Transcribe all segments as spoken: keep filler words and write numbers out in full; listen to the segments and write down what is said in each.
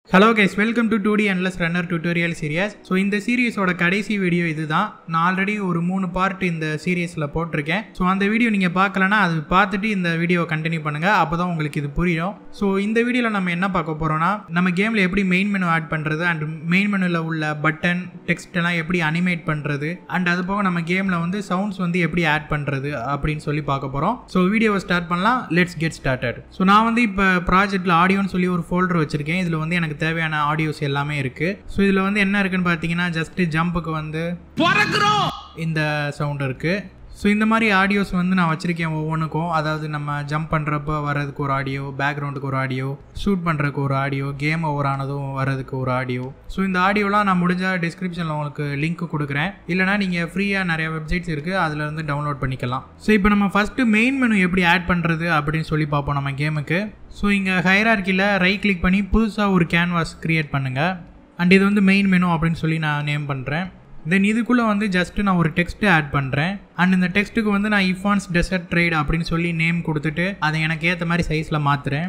Hello guys, welcome to two D Endless Runner tutorial series. So இந்த சீரிஸோட கடைசி video இதுதான். நான் ஆல்ரெடி ஒரு மூணு பார்ட் இந்த சீரிஸ்ல போட்டிருக்கேன். ஸோ அந்த வீடியோ நீங்கள் பார்க்கலன்னா அது பார்த்துட்டு இந்த வீடியோவை கண்டினியூ பண்ணுங்கள், அப்போ தான் உங்களுக்கு இது புரியும். ஸோ இந்த வீடியோவில் நம்ம என்ன பார்க்க போகிறோம்னா, நம்ம கேமில் எப்படி மெயின் மெனு ஆட் பண்ணுறது அண்ட் மெயின் மெனுவில் உள்ள பட்டன் டெக்ஸ்ட் எல்லாம் எப்படி அனிமேட் பண்ணுறது அண்ட் அது போக நம்ம கேமில் வந்து சவுண்ட்ஸ் வந்து எப்படி ஆட் பண்ணுறது அப்படின்னு சொல்லி பார்க்க போகிறோம். ஸோ வீடியோவை ஸ்டார்ட் பண்ணலாம். Let's get started. ஸோ நான் வந்து இப்போ ப்ராஜெக்டில் ஆடியோன்னு சொல்லி ஒரு ஃபோல்டர் வச்சுருக்கேன். இதில் வந்து எனக்கு தேவையான ஆடியோஸ் எல்லாமே இருக்கு. ஸோ இதில் வந்து என்ன இருக்குன்னு பார்த்தீங்கன்னா, ஜஸ்ட் ஜம்புக்கு வந்து இந்த சவுண்ட் இருக்கு. ஸோ இந்த மாதிரி ஆடியோஸ் வந்து நான் வச்சுருக்கேன் ஒவ்வொன்றுக்கும். அதாவது நம்ம ஜம்ப் பண்ணுறப்போ வர்றதுக்கு ஒரு ஆடியோ, பேக்ரவுண்டுக்கு ஒரு ஆடியோ, ஷூட் பண்ணுறதுக்கு ஒரு ஆடியோ, கேம் ஓவர் ஆனதும் வர்றதுக்கு ஒரு ஆடியோ. ஸோ இந்த ஆடியோலாம் நான் முடிஞ்சால் டிஸ்கிரிப்ஷனில் உங்களுக்கு லிங்க் கொடுக்குறேன். இல்லைனா நீங்கள் ஃப்ரீயாக நிறைய வெப்சைட்ஸ் இருக்குது, அதிலேருந்து டவுன்லோட் பண்ணிக்கலாம். ஸோ இப்போ நம்ம ஃபஸ்ட்டு மெயின் மெனு எப்படி ஆட் பண்ணுறது அப்படின்னு சொல்லி பார்ப்போம் நம்ம கேமுக்கு. ஸோ இங்கே ஹைரார்க்கியில் ரைட் கிளிக் பண்ணி புதுசாக ஒரு கேன்வாஸ் க்ரியேட் பண்ணுங்கள். அண்ட் இது வந்து மெயின் மெனு அப்படின்னு சொல்லி நான் நேம் பண்ணுறேன். தென் இதுக்குள்ளே வந்து ஜஸ்ட்டு நான் ஒரு டெக்ஸ்ட்டு ஆட் பண்ணுறேன். அண்ட் இந்த டெக்ஸ்ட்டுக்கு வந்து நான் இஃபான்ஸ் டெசர்ட் ட்ரேட் அப்படின்னு சொல்லி நேம் கொடுத்துட்டு அதை எனக்கு ஏற்ற மாதிரி சைஸில் மாற்றுறேன்.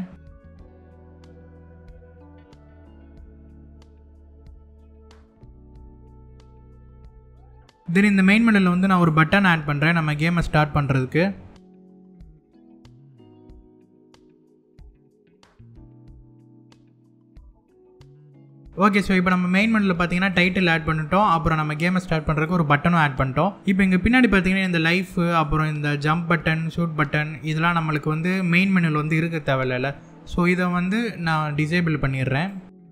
தென் இந்த மெயின் மெனுவில் வந்து நான் ஒரு பட்டன் ஆட் பண்ணுறேன் நம்ம கேமை ஸ்டார்ட் பண்ணுறதுக்கு. ஓகே, ஸோ இப்போ நம்ம மெயின் மெனுவில் பார்த்தீங்கன்னா டைட்டில் ஆட் பண்ணிட்டோம். அப்புறம் நம்ம கேமை ஸ்டார்ட் பண்ணுறதுக்கு ஒரு பட்டனும் ஆட் பண்ணிட்டோம். இப்போ இங்கே பின்னாடி பார்த்தீங்கன்னா இந்த லைஃப், அப்புறம் இந்த ஜம்ப் பட்டன், ஷூட் பட்டன், இதெல்லாம் நம்மளுக்கு வந்து மெயின் மெனுவில் வந்து இருக்க தேவையில்ல. ஸோ இதை வந்து நான் டிசேபிள் பண்ணிடுறேன்.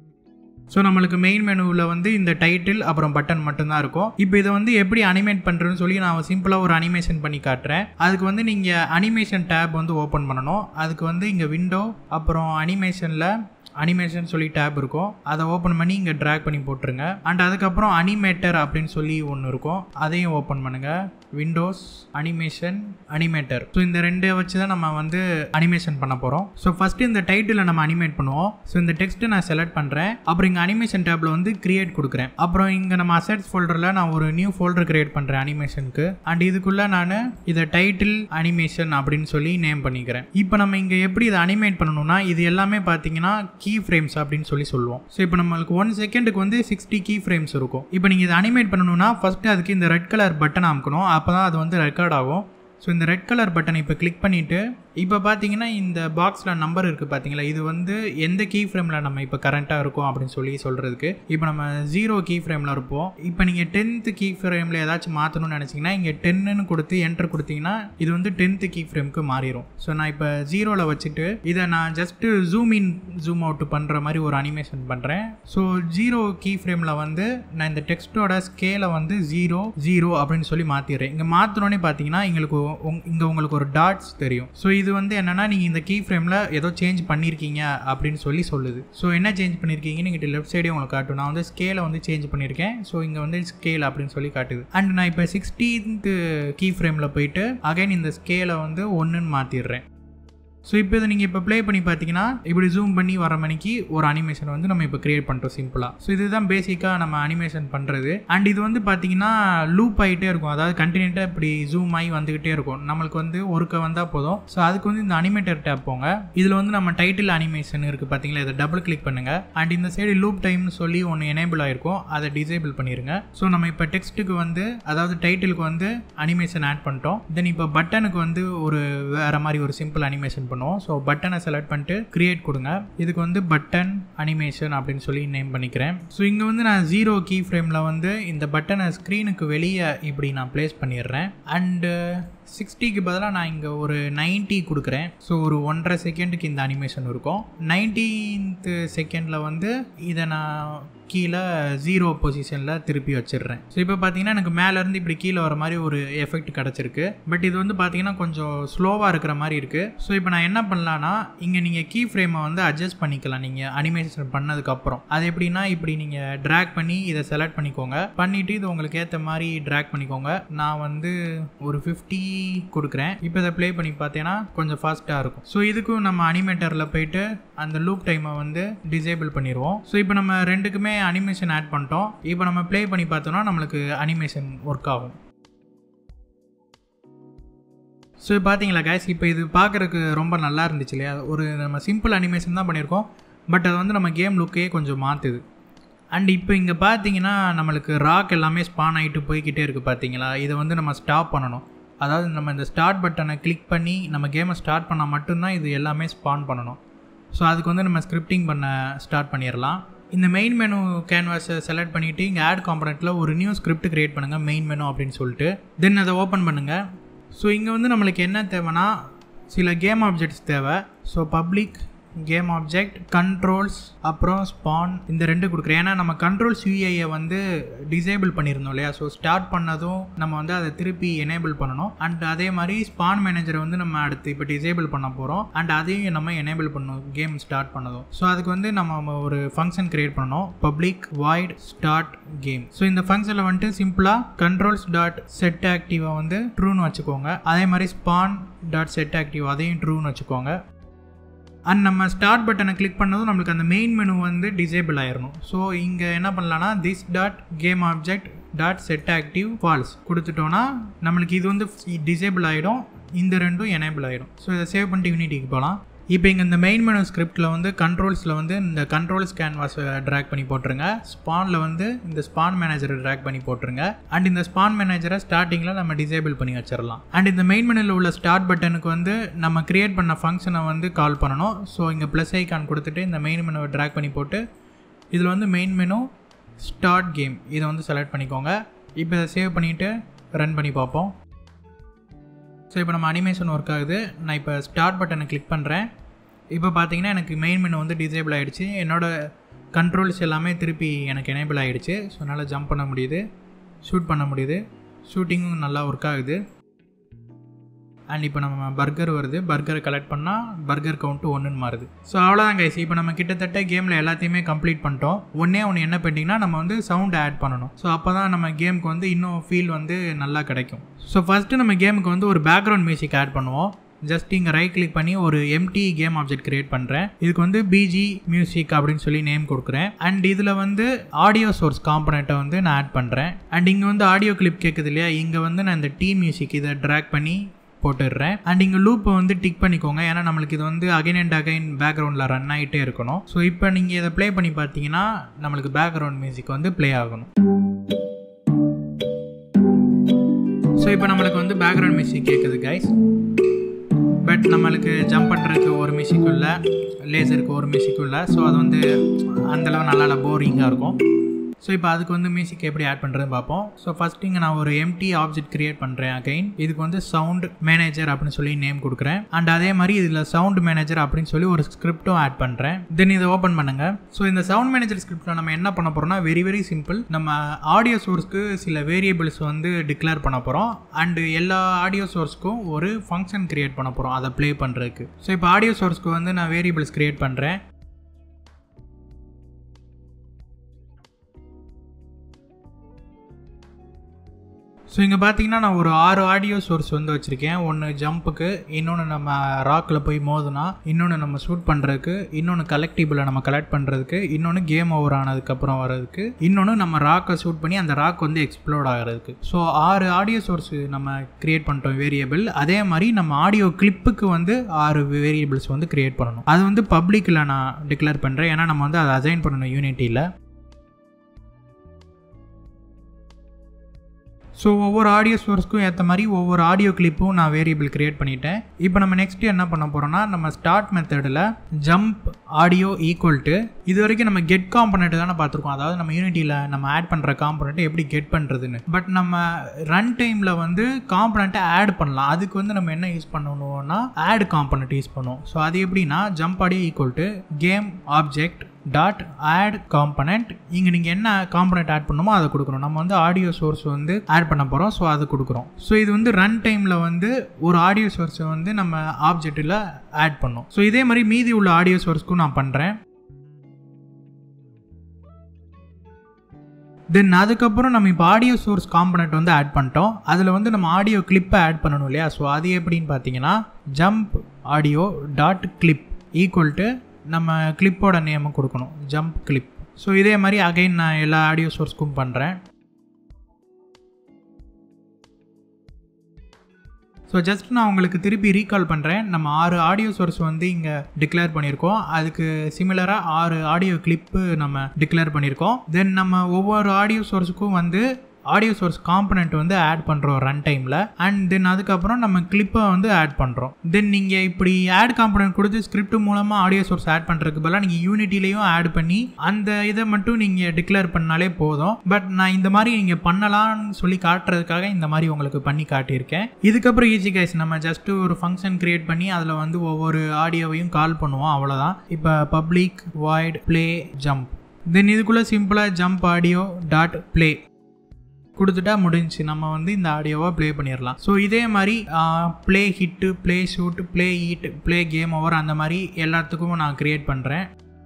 ஸோ நம்மளுக்கு மெயின் மெனுவில் வந்து இந்த டைட்டில் அப்புறம் பட்டன் மட்டும்தான் இருக்கும். இப்போ இதை வந்து எப்படி அனிமேட் பண்ணுறதுன்னு சொல்லி நான் சிம்பிளாக ஒரு அனிமேஷன் பண்ணி காட்டுறேன். அதுக்கு வந்து நீங்கள் அனிமேஷன் டேப் வந்து ஓப்பன் பண்ணணும். அதுக்கு வந்து இங்கே விண்டோ, அப்புறம் அனிமேஷனில் அனிமேஷன் சொல்லி டேப் இருக்கும், அதை ஓப்பன் பண்ணி இங்கே ட்ராக் பண்ணி போட்டுருங்க. அண்ட் அதுக்கப்புறம் அனிமேட்டர் அப்படின்னு சொல்லி ஒன்று இருக்கும், அதையும் ஓப்பன் பண்ணுங்கள். Windows, animation, animator. ஸோ இந்த ரெண்டை வச்சு தான் நம்ம வந்து அனிமேஷன் பண்ண போகிறோம். ஸோ ஃபஸ்ட்டு இந்த டைட்டிலை நம்ம அனிமேட் பண்ணுவோம். ஸோ இந்த டெக்ஸ்ட்டு நான் செலக்ட் பண்ணுறேன். அப்புறம் இங்கே அனிமேஷன் டேப்பில் வந்து கிரியேட் கொடுக்குறேன். அப்புறம் இங்கே நம்ம அசெட்ஸ் ஃபோல்டரில் நான் ஒரு நியூ ஃபோல்டர் கிரியேட் பண்ணுறேன் அனிமேஷனுக்கு. அண்ட் இதுக்குள்ளே நான் இதை டைட்டில் அனிமேஷன் அப்படின்னு சொல்லி நேம் பண்ணிக்கிறேன். இப்போ நம்ம இங்கே எப்படி இதை அனிமேட் பண்ணணும்னா, இது எல்லாமே பார்த்தீங்கன்னா கீ ஃப்ரேம்ஸ் அப்படின்னு சொல்லி சொல்லுவோம். ஸோ இப்போ நம்மளுக்கு ஒன் செகண்டுக்கு வந்து சிக்ஸ்டி கீ ஃப்ரேம்ஸ் இருக்கும். இப்போ நீங்கள் இதை அனிமேட் பண்ணணும்னா ஃபஸ்ட்டு அதுக்கு இந்த ரெட் கலர் பட்டன் அமுக்கணும், அப்போ தான் அது வந்து ரெக்கார்ட் ஆகும். ஸோ இந்த ரெட் கலர் பட்டனை இப்போ கிளிக் பண்ணிவிட்டு இப்போ பார்த்தீங்கன்னா இந்த பாக்ஸில் நம்பர் இருக்குது பார்த்தீங்களா, இது வந்து எந்த கீ ஃப்ரேமில் நம்ம இப்போ கரண்ட்டாக இருக்கும் அப்படின்னு சொல்லி சொல்கிறதுக்கு. இப்போ நம்ம ஜீரோ கீ ஃப்ரேமில் இருப்போம். இப்போ நீங்கள் டென்த்து கீ ஃப்ரேமில் ஏதாச்சும் மாற்றணும்னு நினச்சிங்கன்னா இங்கே டென்னு கொடுத்து என்டர் கொடுத்தீங்கன்னா இது வந்து டென்த்து கீ ஃப்ரேமுக்கு மாறிடும். ஸோ நான் இப்போ ஜீரோவில் வச்சுட்டு இதை நான் just zoom in zoom out பண்ணுற மாதிரி ஒரு அனிமேஷன் பண்ணுறேன். ஸோ ஜீரோ கீ ஃப்ரேமில் வந்து நான் இந்த டெக்ஸ்ட்டோட ஸ்கேலை வந்து ஜீரோ ஜீரோ அப்படின்னு சொல்லி மாற்றிடுறேன். இங்கே மாற்றினோன்னே பார்த்தீங்கன்னா எங்களுக்கு இங்கே உங்களுக்கு ஒரு டாட்ஸ் தெரியும். ஸோ இது வந்து என்னன்னா, நீங்கள் இந்த கீ ஃப்ரேமில் ஏதோ சேஞ்ச் பண்ணியிருக்கீங்க அப்படின்னு சொல்லி சொல்லுது. ஸோ என்ன சேஞ்ச் பண்ணியிருக்கீங்கன்னு இங்கிட்ட லெஃப்ட் சைடே உங்களுக்கு காட்டும். நான் வந்து ஸ்கேலை வந்து சேஞ்ச் பண்ணியிருக்கேன். ஸோ இங்கே வந்து ஸ்கேல் அப்படின்னு சொல்லி காட்டுது. அண்ட் நான் இப்போ சிக்ஸ்டீன்த் கீ ஃப்ரேமில் போயிட்டு அகைன் இந்த ஸ்கேலை வந்து ஒன்றுன்னு மாற்றிடுறேன். ஸோ இப்போ இதை நீங்கள் இப்போ ப்ளே பண்ணி பார்த்தீங்கன்னா இப்படி ஜூம் பண்ணி வர மணிக்கு ஒரு அனிமேஷன் வந்து நம்ம இப்போ கிரியேட் பண்ணிட்டோம் சிம்பிளாக. ஸோ இதுதான் பேசிக்காக நம்ம அனிமேஷன் பண்ணுறது. அண்ட் இது வந்து பார்த்தீங்கன்னா லூப் ஆகிட்டே இருக்கும், அதாவது கண்டினியூட்டாக இப்படி ஜூம் ஆகி வந்துக்கிட்டே இருக்கும். நம்மளுக்கு வந்து ஒருக்க வந்தால் போதும். ஸோ அதுக்கு வந்து இந்த அனிமேட்டர் டேப் போங்க. இதில் வந்து நம்ம டைட்டில் அனிமேஷன் இருக்குது பார்த்தீங்களா, இதை டபுள் கிளிக் பண்ணுங்கள். அண்ட் இந்த சைடு லூப் டைம்னு சொல்லி ஒன்று எனேபிள் ஆகிருக்கும், அதை டிசேபிள் பண்ணிடுங்க. ஸோ நம்ம இப்போ டெக்ஸ்ட்டுக்கு வந்து அதாவது டைட்டிலுக்கு வந்து அனிமேஷன் ஆட் பண்ணிட்டோம். தென் இப்போ பட்டனுக்கு வந்து ஒரு வேறு மாதிரி ஒரு சிம்பிள் அனிமேஷன் பண்ணுவோம். ஸோ பட்டனை செலக்ட் பண்ணிட்டு கிரியேட் கொடுங்க. இதுக்கு வந்து பட்டன் அனிமேஷன் அப்படின்னு சொல்லி நேம் பண்ணிக்கிறேன். ஸோ இங்கே வந்து நான் ஜீரோ கீ ஃப்ரேமில் வந்து இந்த பட்டனை ஸ்க்ரீனுக்கு வெளியே இப்படி நான் பிளேஸ் பண்ணிடுறேன். அண்டு சிக்ஸ்டிக்கு பதிலாக நான் இங்கே ஒரு நைன்ட்டி கொடுக்குறேன். ஸோ ஒரு ஒன்றரை செகண்டுக்கு இந்த அனிமேஷன் இருக்கும். நைன்டீன்த்து செகண்டில் வந்து இதை நான் கீழே ஜீரோ பொசிஷனில் திருப்பி வச்சிடுறேன். ஸோ இப்போ பார்த்தீங்கன்னா எனக்கு மேலேருந்து இப்படி கீழே வர மாதிரி ஒரு எஃபெக்ட் கிடச்சிருக்கு. பட் இது வந்து பார்த்தீங்கன்னா கொஞ்சம் ஸ்லோவாக இருக்கிற மாதிரி இருக்குது. ஸோ இப்போ நான் என்ன பண்ணலான்னா, இங்கே நீங்கள் கீ ஃப்ரேமை வந்து அட்ஜஸ்ட் பண்ணிக்கலாம் நீங்கள் அனிமேஷன் பண்ணதுக்கப்புறம். அது எப்படின்னா இப்படி நீங்கள் ட்ராக் பண்ணி இதை செலக்ட் பண்ணிக்கோங்க. பண்ணிவிட்டு இது உங்களுக்கு ஏற்ற மாதிரி ட்ராக் பண்ணிக்கோங்க. நான் வந்து ஒரு ஃபிஃப்டி கொடுக்குறேன். இப்போ இதை ப்ளே பண்ணி பார்த்தீங்கன்னா கொஞ்சம் ஃபாஸ்ட்டாக இருக்கும். ஸோ இதுக்கும் நம்ம அனிமேட்டரில் போயிட்டு அந்த லூப் டைமை வந்து டிசேபிள் பண்ணிடுவோம். ஸோ இப்போ நம்ம ரெண்டுக்குமே அனிமேஷன் ஆட் பண்ணிட்டோம். இப்போ நம்ம ப்ளே பண்ணி பார்த்தோம்னா நம்மளுக்கு அனிமேஷன் ஒர்க் ஆகும். ஸோ பார்த்தீங்களா கைஸ், இப்போ இது பார்க்குறதுக்கு ரொம்ப நல்லா இருந்துச்சு இல்லையா? ஒரு நம்ம சிம்பிள் அனிமேஷன் தான் பண்ணியிருக்கோம். பட் அது வந்து நம்ம கேம் லுக்கே கொஞ்சம் மாற்றுது. அண்ட் இப்போ இங்கே பார்த்தீங்கன்னா நம்மளுக்கு ராக் எல்லாமே ஸ்பான் ஆகிட்டு போய்கிட்டே இருக்குது பார்த்தீங்களா. இதை வந்து நம்ம ஸ்டாப் பண்ணணும். அதாவது நம்ம இந்த ஸ்டார்ட் பட்டனை கிளிக் பண்ணி நம்ம கேமை ஸ்டார்ட் பண்ணால் மட்டும்தான் இது எல்லாமே ஸ்பான் பண்ணணும். ஸோ அதுக்கு வந்து நம்ம ஸ்கிரிப்டிங் பண்ண ஸ்டார்ட் பண்ணிடலாம். இந்த மெயின் மெனு கேன்வாஸை செலக்ட் பண்ணிவிட்டு இங்கே ஆட் காம்பனெண்ட்டில் ஒரு நியூ ஸ்கிரிப்ட் க்ரியேட் பண்ணுங்கள் மெயின் மெனு அப்படின்னு சொல்லிட்டு. தென் அதை ஓப்பன் பண்ணுங்கள். ஸோ இங்கே வந்து நம்மளுக்கு என்ன தேவைன்னா சில கேம் ஆப்ஜெக்ட்ஸ் தேவை. So public game object, controls, அப்புறம் ஸ்பான், இந்த ரெண்டு கொடுக்குறேன். ஏன்னா நம்ம கண்ட்ரோல்ஸ் யூஐயை வந்து டிசேபிள் பண்ணியிருந்தோம் இல்லையா. ஸோ ஸ்டார்ட் பண்ணதும் நம்ம வந்து அதை திருப்பி எனேபிள் பண்ணணும். அண்ட் அதே மாதிரி ஸ்பான் மேனேஜரை வந்து நம்ம அடுத்து இப்போ டிசேபிள் பண்ண போகிறோம். அண்ட் அதையும் நம்ம எனேபிள் பண்ணணும் கேம் ஸ்டார்ட் பண்ணதும். ஸோ அதுக்கு வந்து நம்ம ஒரு ஃபங்க்ஷன் கிரியேட் பண்ணணும், public void start game. So இந்த ஃபங்க்ஷனில் வந்துட்டு சிம்பிளாக கண்ட்ரோல்ஸ் டாட் செட் ஆக்டிவை வந்து ட்ரூன்னு வச்சுக்கோங்க. அதே மாதிரி ஸ்பான் டாட் செட் ஆக்டிவ் அதையும் ட்ரூன்னு வச்சுக்கோங்க. அண்ட் நம்ம ஸ்டார்ட் பட்டனை கிளிக் பண்ணதும் நம்மளுக்கு அந்த மெயின் மெனு வந்து டிசேபிள் ஆயிடணும். ஸோ இங்கே என்ன பண்ணலான்னா this dot game object dot set active false கொடுத்துட்டோன்னா நம்மளுக்கு இது வந்து டிசேபிள் ஆகிடும், இந்த ரெண்டும் எனேபிள் ஆகிடும். ஸோ இதை சேவ் பண்ணிட்டு யூனிட்டிக்கு போகலாம். இப்போ இங்கே இந்த மெயின் மெனு ஸ்கிரிப்டில் வந்து கண்ட்ரோல்ஸில் வந்து இந்த கண்ட்ரோல்ஸ் கேன்வாஸை ட்ராக் பண்ணி போட்டுருங்க. ஸ்பானில் வந்து இந்த ஸ்பான் மேனேஜரை ட்ராக் பண்ணி போட்டுருங்க. அண்ட் இந்த ஸ்பான் மேனேஜரை ஸ்டார்டிங்கில் நம்ம டிசேபிள் பண்ணி வச்சிடலாம். அண்ட் இந்த மெயின் மெனுவில் உள்ள ஸ்டார்ட் பட்டனுக்கு வந்து நம்ம கிரியேட் பண்ண ஃபங்க்ஷனை வந்து கால் பண்ணணும். ஸோ இங்கே ப்ளஸ் ஐக்கான் கொடுத்துட்டு இந்த மெயின் மெனுவை ட்ராக் பண்ணி போட்டு இதில் வந்து மெயின் மெனு ஸ்டார்ட் கேம் இதை வந்து செலக்ட் பண்ணிக்கோங்க. இப்போ இதை சேவ் பண்ணிவிட்டு ரன் பண்ணி பார்ப்போம். ஸோ இப்போ நம்ம அனிமேஷன் ஒர்க் ஆகுது. நான் இப்போ ஸ்டார்ட் பட்டனை கிளிக் பண்ணுறேன். இப்போ பார்த்தீங்கன்னா எனக்கு மெயின் மெனு வந்து டிசேபிள் ஆகிடுச்சு. என்னோடய கண்ட்ரோல்ஸ் எல்லாமே திருப்பி எனக்கு எனேபிள் ஆகிடுச்சு. ஸோ என்னால் ஜம்ப் பண்ண முடியுது, ஷூட் பண்ண முடியுது, ஷூட்டிங்கும் நல்லா ஒர்க் ஆகுது. அண்ட் இப்போ நம்ம பர்கர் வருது, பர்கரை கலெக்ட் பண்ணால் பர்கர் கவுண்ட்டு ஒன்றுன்னு மாறுது. ஸோ அவ்வளோதான் கைஸ். இப்போ நம்ம கிட்டத்தட்ட கேமில் எல்லாத்தையுமே கம்ப்ளீட் பண்ணிட்டோம். ஒன்றே ஒன்று என்ன பண்ணிட்டிங்கன்னா நம்ம வந்து சவுண்ட் ஆட் பண்ணணும். ஸோ அப்போ தான் நம்ம கேமுக்கு வந்து இன்னும் ஃபீல் வந்து நல்லா கிடைக்கும். ஸோ ஃபஸ்ட்டு நம்ம கேமுக்கு வந்து ஒரு பேக்ரவுண்ட் மியூசிக் ஆட் பண்ணுவோம். ஜஸ்ட் இங்கே ரைட் கிளிக் பண்ணி ஒரு எம்டி கேம் ஆப்ஜெக்ட் கிரியேட் பண்ணுறேன். இதுக்கு வந்து பிஜி மியூசிக் அப்படின்னு சொல்லி நேம் கொடுக்குறேன். அண்ட் இதில் வந்து ஆடியோ சோர்ஸ் காம்பனெண்ட்டை வந்து நான் ஆட் பண்ணுறேன். அண்ட் இங்கே வந்து ஆடியோ கிளிப் கேட்குது இல்லையா, இங்கே வந்து நான் இந்த டி மியூசிக் இதை ட்ராக் பண்ணி போட்டுடுறேன். அண்ட் இங்கே லூப்பை வந்து டிக் பண்ணிக்கோங்க. ஏன்னா நம்மளுக்கு இது வந்து அகைன் அண்ட் அகைன் பேக்ரவுண்டில் ரன் ஆகிட்டே இருக்கணும். ஸோ இப்போ நீங்கள் இதை ப்ளே பண்ணி பார்த்தீங்கன்னா நம்மளுக்கு பேக்ரவுண்ட் மியூசிக் வந்து ப்ளே ஆகணும். ஸோ இப்போ நம்மளுக்கு வந்து பேக்ரவுண்ட் மியூசிக் கேட்குது கைஸ். பட் நம்மளுக்கு ஜம்ப் பண்ணுறதுக்கு ஒரு மியூசிக்கும் இல்லை, லேசருக்கு ஒரு மியூசிக்கும் இல்லை. ஸோ அது வந்து அந்தளவு நல்லா போரிங்காக இருக்கும். ஸோ இப்போ அதுக்கு வந்து மியூசிக் எப்படி ஆட் பண்ணுறதுன்னு பார்ப்போம். ஸோ ஃபஸ்ட் இங்கே நான் ஒரு எம்டி ஆப்ஜெக்ட் கிரியேட் பண்ணுறேன். அகைன் இதுக்கு வந்து சவுண்ட் மேனேஜர் அப்படின்னு சொல்லி நேம் கொடுக்குறேன். அண்ட் அதே மாதிரி இதில் சவுண்ட் மேனேஜர் அப்படின்னு சொல்லி ஒரு ஸ்கிரிப்டும் ஆட் பண்ணுறேன். தென் இதை ஓப்பன் பண்ணுங்கள். ஸோ இந்த சவுண்ட் மேனேஜர் ஸ்கிரிப்டில் நம்ம என்ன பண்ண போகிறோம்னா வெரி வெரி சிம்பிள். நம்ம ஆடியோ சோர்ஸ்க்கு சில வேரியபிள்ஸ் வந்து டிக்ளேர் பண்ண போகிறோம். அண்டு எல்லா ஆடியோ சோர்ஸ்க்கும் ஒரு ஃபங்க்ஷன் கிரியேட் பண்ண போகிறோம் அதை ப்ளே பண்ணுறதுக்கு. ஸோ இப்போ ஆடியோ சோர்ஸ்க்கு வந்து நான் வேரியபிள்ஸ் கிரியேட் பண்ணுறேன். ஸோ இங்கே பார்த்தீங்கன்னா நான் ஒரு ஆறு ஆடியோ சோர்ஸ் வந்து வச்சுருக்கேன். ஒன்று ஜம்ப்புக்கு, இன்னொன்று நம்ம ராக்கில் போய் மோதுனா, இன்னொன்று நம்ம ஷூட் பண்ணுறதுக்கு, இன்னொன்று கலெக்டிபிளை நம்ம கலெக்ட் பண்ணுறதுக்கு, இன்னொன்று கேம் ஓவர் ஆனதுக்கப்புறம் வர்றதுக்கு, இன்னொன்று நம்ம ராக்கை ஷூட் பண்ணி அந்த ராக் வந்து எக்ஸ்ப்ளோர்ட் ஆகிறதுக்கு. ஸோ ஆறு ஆடியோ சோர்ஸ் நம்ம க்ரியேட் பண்ணிட்டோம் வேரியபிள். அதே மாதிரி நம்ம ஆடியோ கிளிப்புக்கு வந்து ஆறு வேரியபிள்ஸ் வந்து க்ரியேட் பண்ணணும். அது வந்து பப்ளிக்கில் நான் டிக்ளேர் பண்ணுறேன். ஏன்னா நம்ம வந்து அதை அசைன் பண்ணணும் யூனிட்டியில். ஸோ ஒவ்வொரு ஆடியோ சோர்ஸ்க்கும் ஏற்ற மாதிரி ஒவ்வொரு ஆடியோ கிளிப்பும் நான் வேரியபிள் கிரியேட் பண்ணிட்டேன். இப்போ நம்ம நெக்ஸ்ட்டு என்ன பண்ண போகிறோம்னா நம்ம ஸ்டார்ட் மெத்தடில் ஜம்ப் ஆடியோ ஈக்குவல் டு இது வரைக்கும் நம்ம கெட் காம்பனெண்ட் தானே பார்த்துருக்கோம். அதாவது நம்ம யூனிட்டியில் நம்ம ஆட் பண்ணுற காம்பனெண்ட்டை எப்படி கெட் பண்ணுறதுன்னு. பட் நம்ம ரன் டைமில் வந்து காம்பனெண்ட்டை ஆட் பண்ணலாம். அதுக்கு வந்து நம்ம என்ன யூஸ் பண்ணணும்னா ஆட் காம்பனெண்ட் யூஸ் பண்ணுவோம். ஸோ அது எப்படின்னா jump audio equal to game object dot add component. இங்கே நீங்கள் என்ன காம்பனெண்ட் ஆட் பண்ணணுமோ அதை கொடுக்கணும். நம்ம வந்து ஆடியோ சோர்ஸ் வந்து ஆட் பண்ண போகிறோம். ஸோ அது கொடுக்குறோம். ஸோ இது வந்து ரன் டைமில் வந்து ஒரு ஆடியோ சோர்ஸை வந்து நம்ம ஆப்ஜெக்டில் ஆட் பண்ணோம். ஸோ இதே மாதிரி மீதி உள்ள ஆடியோ சோர்ஸ்க்கும் நான் பண்ணுறேன். தென் அதுக்கப்புறம் நம்ம இப்போ ஆடியோ சோர்ஸ் காம்பனெண்ட் வந்து ஆட் பண்ணிட்டோம். அதில் வந்து நம்ம ஆடியோ கிளிப்பை ஆட் பண்ணணும் இல்லையா. ஸோ அது எப்படின்னு பார்த்தீங்கன்னா jump audio dot clip equal to நம்ம கிளிப்போட நேமை கொடுக்கணும், ஜம்ப் கிளிப். ஸோ இதே மாதிரி அகைன் நான் எல்லா ஆடியோ சோர்ஸ்க்கும் பண்ணுறேன். ஸோ ஜஸ்ட் நான் உங்களுக்கு திருப்பி ரீகால் பண்ணுறேன். நம்ம ஆறு ஆடியோ சோர்ஸ் வந்து இங்கே டிக்ளேர் பண்ணியிருக்கோம். அதுக்கு சிமிலராக ஆறு ஆடியோ கிளிப்பு நம்ம டிக்ளேர் பண்ணியிருக்கோம். தென் நம்ம ஒவ்வொரு ஆடியோ சோர்ஸுக்கும் வந்து ஆடியோ சோர்ஸ் காம்பனண்ட் வந்து ஆட் பண்ணுறோம் ரன் டைமில். அண்ட் தென் அதுக்கப்புறம் நம்ம கிளிப்பை வந்து ஆட் பண்ணுறோம். தென் நீங்கள் இப்படி ஆட் காம்பனண்ட் கொடுத்து ஸ்கிரிப்ட் மூலமாக ஆடியோ சோர்ஸ் ஆட் பண்ணுறதுக்கு பதிலாக நீங்கள் யூனிட்டிலையும் ஆட் பண்ணி அந்த இதை மட்டும் நீங்கள் டிக்ளேர் பண்ணாலே போதும். பட் நான் இந்த மாதிரி நீங்கள் பண்ணலாம்னு சொல்லி காட்டுறதுக்காக இந்த மாதிரி உங்களுக்கு பண்ணி காட்டியிருக்கேன். இதுக்கப்புறம் ஈஸி கைஸ், நம்ம ஜஸ்ட் ஒரு ஃபங்க்ஷன் கிரியேட் பண்ணி அதில் வந்து ஒவ்வொரு ஆடியோவையும் கால் பண்ணுவோம், அவ்வளோதான். இப்போ public void play jump, then இதுக்குள்ளே சிம்பிளாக ஜம்ப் ஆடியோ டாட் ப்ளே கொடுத்துட்டா முடிஞ்சு நம்ம வந்து இந்த ஆடியோவை ப்ளே பண்ணிடலாம். ஸோ இதே மாதிரி play hit, play shoot, play eat, play game over அந்த மாதிரி எல்லாத்துக்கும் நான் க்ரியேட் பண்ணுறேன்.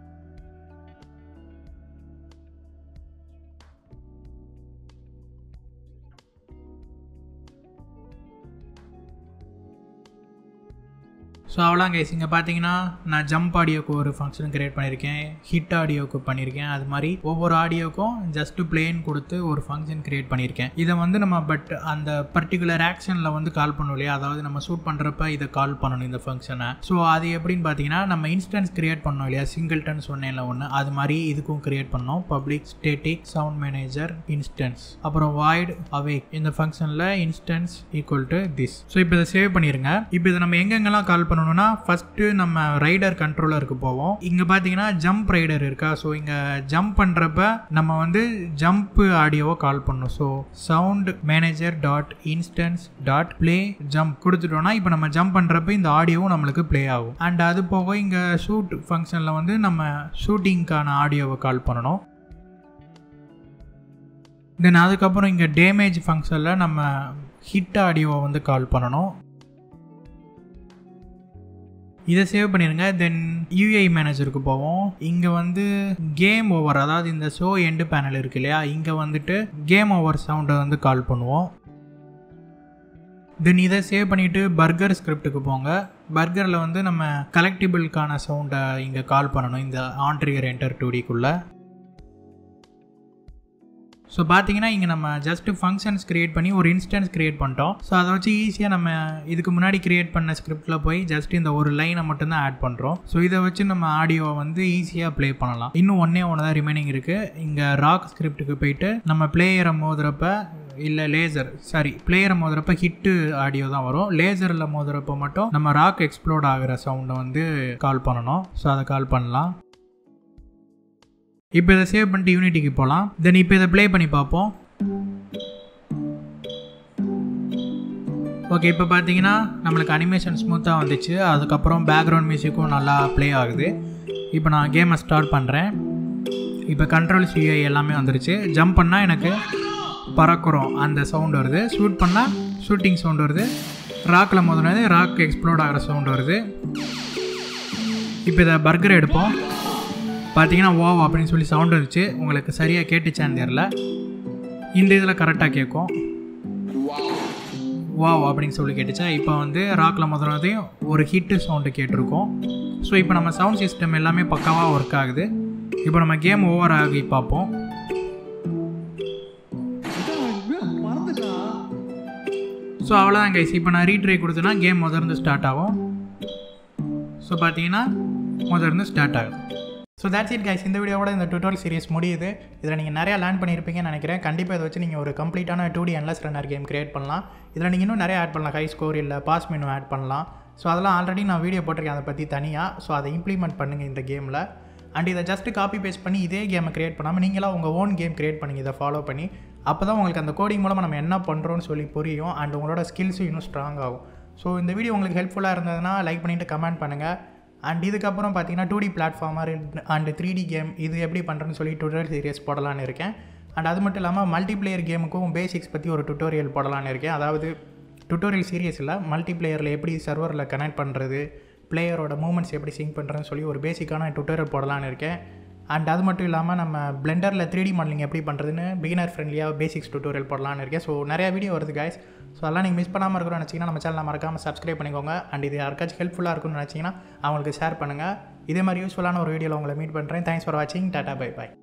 ஸோ அவ்வளோ கைஸ், இங்கே பார்த்தீங்கன்னா நான் ஜம்ப் ஆடியோக்கு ஒரு ஃபங்க்ஷன் கிரியேட் பண்ணியிருக்கேன், ஹிட் ஆடியோக்கு பண்ணியிருக்கேன். அது மாதிரி ஒவ்வொரு ஆடியோக்கும் ஜஸ்ட் பிளேன்னு கொடுத்து ஒரு ஃபங்க்ஷன் கிரியேட் பண்ணியிருக்கேன். இதை வந்து நம்ம பட் அந்த பர்டிகுலர் ஆக்ஷனில் வந்து கால் பண்ணணும் இல்லையா, அதாவது நம்ம ஷூட் பண்ணுறப்ப இதை கால் பண்ணணும் இந்த ஃபங்க்ஷனை. ஸோ அது எப்படின்னு பார்த்தீங்கன்னா நம்ம இன்ஸ்டன்ஸ் கிரியேட் பண்ணோம் இல்லையா, சிங்கிள்டன் சொன்னேன்ல ஒன்று, அது மாதிரி இதுக்கும் கிரியேட் பண்ணோம். Public static sound manager instance, அப்புறம் வாய்ட் அவேக், இந்த ஃபங்க்ஷனில் instance equal to this. So இப்போ இதை சேவ் பண்ணிடுங்க. இப்போ இதை நம்ம எங்கெங்கெல்லாம் கால் பண்ணணும், ஃபர்ஸ்ட் நம்ம ரைடர் கண்ட்ரோலருக்கு போவோம். இங்க பாத்தீங்கன்னா ஜம்ப் ரைடர் இருக்கா, ஸோ இங்க ஜம்ப் பண்றப்ப நம்ம வந்து ஜம்ப் ஆடியோவை கால் பண்ணணும். So sound manager dot instance dot play jump கொடுத்துட்டோம்னா இப்போ நம்ம ஜம்ப் பண்றப்ப இந்த ஆடியோவும் நம்மளுக்கு பிளே ஆகும். அண்ட் அது போக இங்க ஷூட் ஃபங்க்ஷன்ல வந்து நம்ம ஷூட்டிங்கான ஆடியோவை கால் பண்ணணும். தென் அதுக்கப்புறம் இங்க டேமேஜ் ஃபங்க்ஷன்ல நம்ம ஹிட் ஆடியோவை வந்து கால் பண்ணணும். இதை சேவ் பண்ணிடுங்க. தென் யூஐ மேனேஜருக்கு போவோம். இங்கே வந்து கேம் ஓவர், அதாவது இந்த ஷோ எண்டு பேனல் இருக்கு இல்லையா, இங்கே வந்துட்டு கேம் ஓவர் சவுண்டை வந்து கால் பண்ணுவோம். தென் இதை சேவ் பண்ணிவிட்டு பர்கர் ஸ்கிரிப்டுக்கு போங்க. பர்கரில் வந்து நம்ம கலெக்டிபிள்கான சவுண்டை இங்கே கால் பண்ணணும் இந்த ஆன் ட்ரிகர் என்டர் டூ டிக்குள்ளே. ஸோ பார்த்தீங்கன்னா இங்கே நம்ம ஜஸ்ட் ஃபங்க்ஷன்ஸ் கிரியேட் பண்ணி ஒரு இன்ஸ்டன்ஸ் கிரியேட் பண்ணிட்டோம். ஸோ அதை வச்சு ஈஸியாக நம்ம இதுக்கு முன்னாடி கிரியேட் பண்ண ஸ்கிரிப்டில் போய் ஜஸ்ட் இந்த ஒரு லைனை மட்டும்தான் ஆட் பண்ணுறோம். ஸோ இதை வச்சு நம்ம ஆடியோவை வந்து ஈஸியாக ப்ளே பண்ணலாம். இன்னும் ஒன்றே ஒன்று தான் ரிமைனிங் இருக்குது. இங்கே ராக் ஸ்கிரிப்டுக்கு போயிட்டு நம்ம பிளேயரை மோதுறப்ப இல்லை லேசர் சாரி பிளேயரை மோதுறப்ப ஹிட்டு ஆடியோ தான் வரும். லேசரில் மோதுறப்ப மட்டும் நம்ம ராக் எக்ஸ்ப்ளோர்ட் ஆகிற சவுண்டை வந்து கால் பண்ணணும். ஸோ அதை கால் பண்ணலாம். இப்போ இதை சேவ் பண்ணிட்டு யூனிட்டிக்கு போகலாம். தென் இப்போ இதை ப்ளே பண்ணி பார்ப்போம். ஓகே, இப்போ பார்த்தீங்கன்னா நம்மளுக்கு அனிமேஷன் ஸ்மூத்தாக வந்துச்சு. அதுக்கப்புறம் பேக்ரவுண்ட் மியூசிக்கும் நல்லா ப்ளே ஆகுது. இப்போ நான் கேமை ஸ்டார்ட் பண்ணுறேன். இப்போ கண்ட்ரோல் சிஐ எல்லாமே வந்துருச்சு. ஜம்ப் பண்ணால் எனக்கு பறக்கிறோம் அந்த சவுண்ட் வருது. ஷூட் பண்ணால் ஷூட்டிங் சவுண்ட் வருது. ராக்கில் மோதினது ராக் எக்ஸ்ப்ளோர்ட் ஆகிற சவுண்ட் வருது. இப்போ இதை பர்கரை எடுப்போம். பார்த்தீங்கன்னா வாவ் அப்படின்னு சொல்லி சவுண்ட் வந்துச்சு. உங்களுக்கு சரியாக கேட்டுச்சான்னு தெரில. இந்த இதில் கரெக்டாக கேட்கும். வாவ் அப்படின்னு சொல்லி கேட்டுச்சா. இப்போ வந்து ராக்கில் முதலாவதையும் ஒரு ஹிட்டு சவுண்டு கேட்டிருக்கோம். ஸோ இப்போ நம்ம சவுண்ட் சிஸ்டம் எல்லாமே பக்காவாக ஒர்க் ஆகுது. இப்போ நம்ம கேம் ஓவர் ஆகி பார்ப்போம். ஸோ அவ்வளோதான் கைஸ். இப்போ நான் ரீட்ரை கொடுத்தேன்னா கேம் முதர்ந்து ஸ்டார்ட் ஆகும். ஸோ பார்த்தீங்கன்னா முதர்ந்து ஸ்டார்ட் ஆகும். So that's it guys. இந்த வீடியோவோட இந்த டுட்டோரியல் சீரிஸ் முடியுது. இதில் நீங்கள் நிறையா லேர்ன் பண்ணியிருப்பீங்கன்னு நினைக்கிறேன். கண்டிப்பாக இதை வச்சு நீங்கள் ஒரு கம்ப்ளீட்டான two D endless runner game create பண்ணலாம். இதில் நீங்கள் இன்னும் நிறைய ஆட் பண்ணலாம். ஹை ஸ்கோர் இல்லை பாஸ் மெனு ஆட் பண்ணலாம். ஸோ அதெல்லாம் ஆல்ரெடி நான் வீடியோ போட்டிருக்கேன் அதை பற்றி தனியாக. ஸோ அதை இம்ப்ளிமெண்ட் பண்ணுங்கள் இந்த கேமில். அண்ட் இதை ஜஸ்ட் காப்பி பேஸ்ட் பண்ணி இதே கேமை கிரியேட் பண்ணாமல் நீங்களாக உங்கள் ஓன் கேம் கிரியேட் பண்ணுங்கள் இதை ஃபாலோ பண்ணி. அப்போ தான் உங்களுக்கு அந்த கோடிங் மூலமாக நம்ம என்ன பண்ணுறோன்னு சொல்லி புரியும். அண்ட் உங்களோட ஸ்கில்ஸும் இன்னும் ஸ்ட்ராங் ஆகும். ஸோ இந்த வீடியோ உங்களுக்கு ஹெல்ப்ஃபுல்லாக இருந்ததுன்னா லைக் பண்ணிவிட்டு கமெண்ட் பண்ணுங்கள். அண்ட் இதுக்கப்புறம் பார்த்தீங்கன்னா two D platformer and three D game இது எப்படி பண்ணுறேன்னு சொல்லி டுட்டோரியல் சீரியஸ் போடலான்னு இருக்கேன். அண்ட் அது மட்டும் இல்லாமல் மல்டிப்ளேயர் கேமுக்கும் பேசிக்ஸ் பற்றி ஒரு டுட்டோரியல் போடலான்னு இருக்கேன். அதாவது டுட்டோரியல் சீரியஸில் மல்டிப்ளேயரில் எப்படி சர்வரில் கனெக்ட் பண்ணுறது, பிளேயரோட மூமெண்ட்ஸ் எப்படி சிங்க் பண்ணுறதுன்னு சொல்லி ஒரு பேசிக்கான டுட்டோரியல் போடலான்னு இருக்கேன். அண்ட் அது மட்டும் இல்லாமல் நம்ம பிளெண்டரில் த்ரீ டி மாடலிங் எப்படி பண்ணுறதுன்னு பிகினர் ஃப்ரெண்ட்லியாக பேசிக்ஸ் டுட்டோரியல் போடலான்னு இருக்கேன். ஸோ நிறையா வீடியோ வருது கைஸ். ஸோ அதெல்லாம் நீங்கள் மிஸ் பண்ணாமல் இருக்கணும்னு நினச்சிங்கன்னா நம்ம சேனலை மறக்காமல் சப்ஸ்கிரைப் பண்ணிக்கோங்க. அண்ட் இது யாருக்காச்சும் ஹெல்ப்ஃபுல்லாக இருக்கும்னு நினச்சிங்கன்னா அவங்களுக்கு ஷேர் பண்ணுங்கள். இதே மாதிரி யூஸ்ஃபுல்லான ஒரு வீடியோவில் உங்களை மீட் பண்ணுறேன். தேங்க்ஸ் ஃபார் வாட்சிங். டாடா பை பாய்.